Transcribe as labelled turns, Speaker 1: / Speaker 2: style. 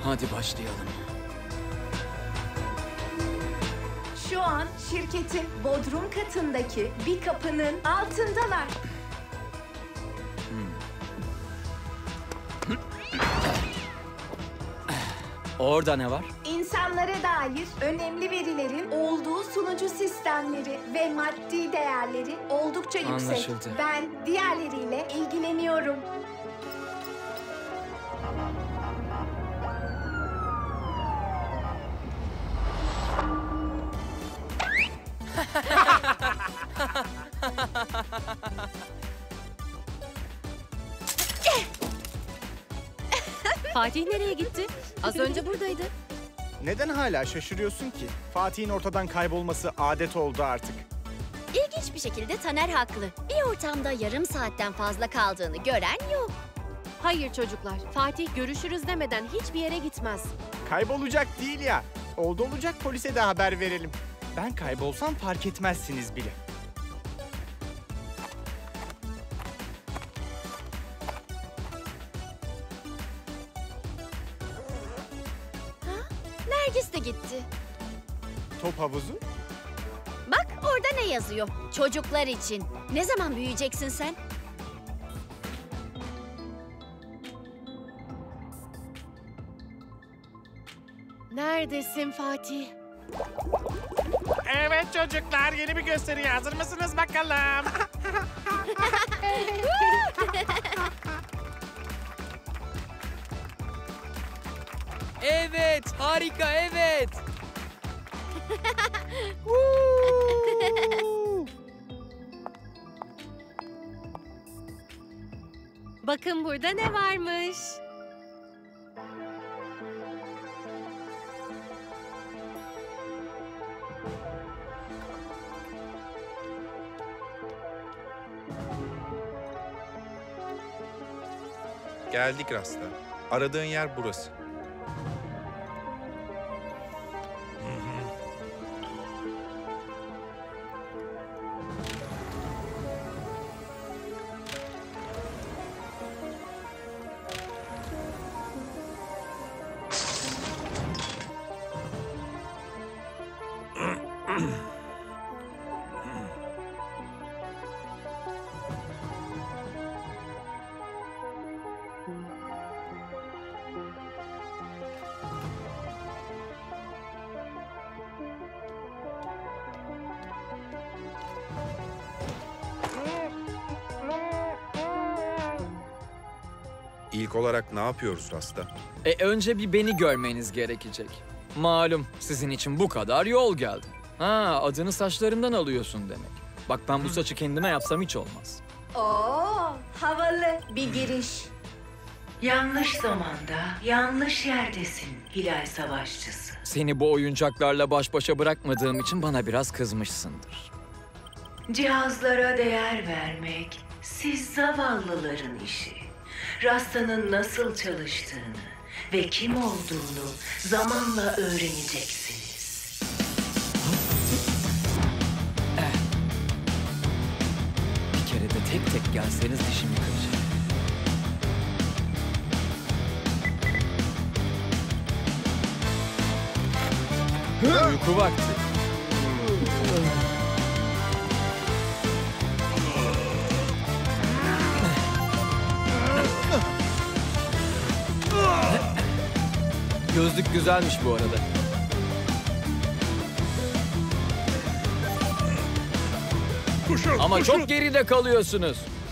Speaker 1: Hadi başlayalım.
Speaker 2: Şu an şirketin bodrum katındaki bir kapının altındalar.
Speaker 1: Orada ne var?
Speaker 2: İnsanlara dair önemli verilerin olduğu sunucu sistemleri ve maddi değerleri oldukça yüksek.
Speaker 1: Anlaşıldı.
Speaker 2: Ben diğerleriyle ilgileniyorum.
Speaker 3: Fatih nereye gitti? Az önce buradaydı.
Speaker 4: Neden hala şaşırıyorsun ki? Fatih'in ortadan kaybolması adet oldu artık.
Speaker 5: İlginç bir şekilde Taner haklı. Bir ortamda yarım saatten fazla kaldığını gören yok.
Speaker 3: Hayır çocuklar, Fatih görüşürüz demeden hiçbir yere gitmez.
Speaker 4: Kaybolacak değil ya. Oldu olacak polise de haber verelim. Ben kaybolsam fark etmezsiniz bile.
Speaker 5: Nergis de gitti.
Speaker 4: Top havuzu?
Speaker 5: Bak orada ne yazıyor? Çocuklar için. Ne zaman büyüyeceksin sen?
Speaker 3: Neredesin Fatih?
Speaker 6: Evet çocuklar, yeni bir gösteriye hazır mısınız bakalım?
Speaker 1: Evet, harika, evet.
Speaker 3: Bakın burada ne varmış.
Speaker 7: Geldik Rasta. Aradığın yer burası. İlk olarak ne yapıyoruz Rasta?
Speaker 1: Önce bir beni görmeniz gerekecek. Malum sizin için bu kadar yol geldim. Ha, adını saçlarımdan alıyorsun demek. Bak ben bu saçı kendime yapsam hiç olmaz.
Speaker 2: Oo, havalı bir giriş.
Speaker 8: Yanlış zamanda, yanlış yerdesin Hilal Savaşçısı.
Speaker 1: Seni bu oyuncaklarla baş başa bırakmadığım için bana biraz kızmışsındır.
Speaker 8: Cihazlara değer vermek, siz zavallıların işi. Rasta'nın nasıl çalıştığını ve kim olduğunu zamanla öğreneceksiniz.
Speaker 1: Bir kere de tek tek gelseniz dişimi kıracağım. Uyku vakti. Gözlük güzelmiş bu arada. Ama çok geride kalıyorsunuz.